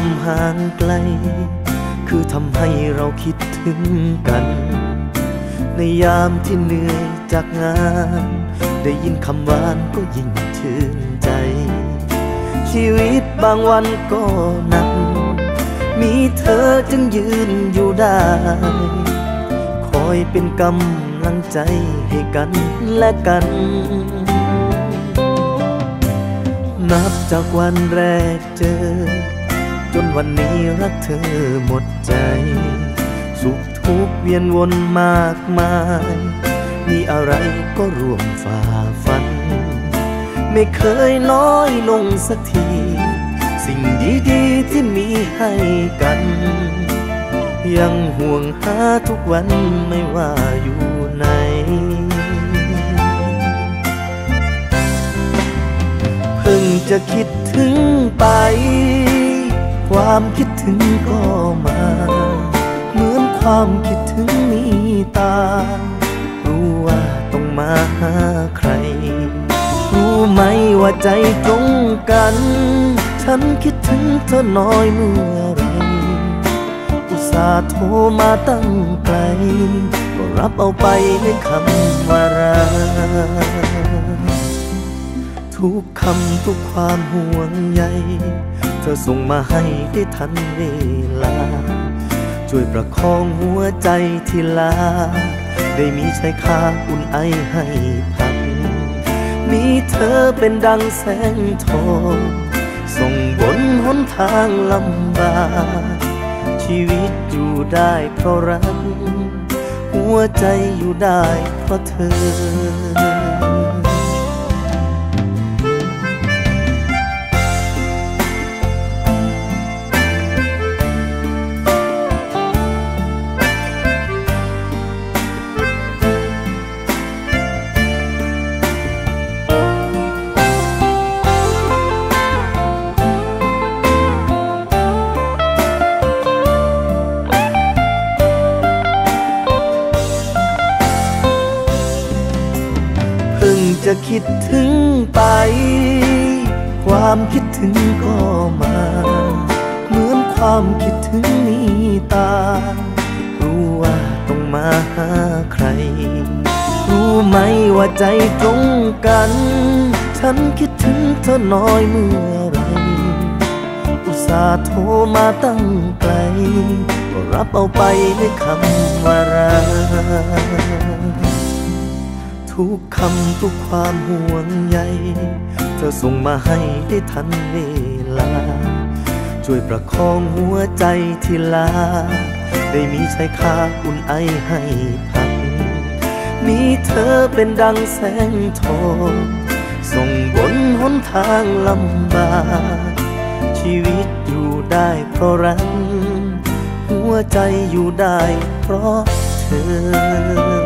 ห่างไกลคือทำให้เราคิดถึงกันในยามที่เหนื่อยจากงานได้ยินคำหวานก็ยิ่งชื่นใจชีวิตบางวันก็หนักมีเธอจึงยืนอยู่ได้คอยเป็นกำลังใจให้กันและกันนับจากวันแรกเจอจนวันนี้รักเธอหมดใจสุขทุกข์เวียนวนมากมายมีอะไรก็ร่วมฝ่าฟันไม่เคยน้อยลงสักทีสิ่งดีๆที่มีให้กันยังห่วงหาทุกวันไม่ว่าอยู่ไหนเพิ่งจะคิดถึงไปความคิดถึงก็มาเหมือนความคิดถึงมีตารู้ว่าต้องมาหาใครรู้ไหมว่าใจตรงกันฉันคิดถึงเธอน้อยเมื่อไรอุตส่าห์โทรมาตั้งไกลก็รับเอาไปด้วยคำว่ารักทุกคำทุกความห่วงใยเธอส่งมาให้ได้ทันเวลาช่วยประคองหัวใจที่ลาได้มีชายคาอุ่นไอให้พักมีเธอเป็นดังแสงทองส่งบนหนทางลำบากชีวิตอยู่ได้เพราะรักหัวใจอยู่ได้เพราะเธอจะคิดถึงไปความคิดถึงก็มาเหมือนความคิดถึงมีตารู้ว่าต้องมาหาใครรู้ไหมว่าใจตรงกันฉันคิดถึงเธอน้อยเมื่อไรอุตส่าห์โทรมาตั้งไกลก็รับเอาไปด้วยคำว่ารักทุกคำทุกความห่วงใยเธอส่งมาให้ได้ทันเวลาช่วยประคองหัวใจที่ลาได้มีชายคาอุ่นไอให้พักมีเธอเป็นดังแสงทองส่งบนหนทางลำบากชีวิตอยู่ได้เพราะรักหัวใจอยู่ได้เพราะเธอ